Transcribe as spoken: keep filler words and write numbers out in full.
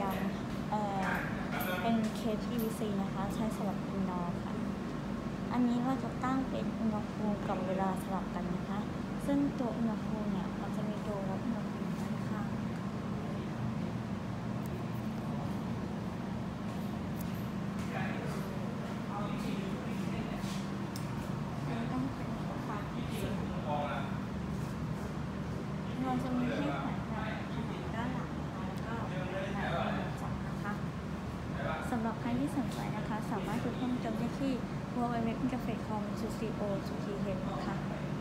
ามเอ่อเป็นเคส พี วี ซี นะคะใช้สำหรับอินดอร์ค่ะอันนี้เราจะตั้งเป็นอุณหภูมิกับเวลาสลับกันนะคะซึ่งตัวอุณหภูมิเนี่ยมันจะมีตัววัดอุณหภูมิด้านข้างเราจะมีให้แขวนแบบด้านหลังนะคะแล้วก็แบบหนึ่งสองนะคะสำหรับใครที่สนใจนะคะสามารถดูเพิ่มเติมได้ที่ ดับเบิลยู ดับเบิลยู ดับเบิลยู ดอท อินเตอร์เฟซ คอม สตูดิโอ จุด ที เอช นะคะ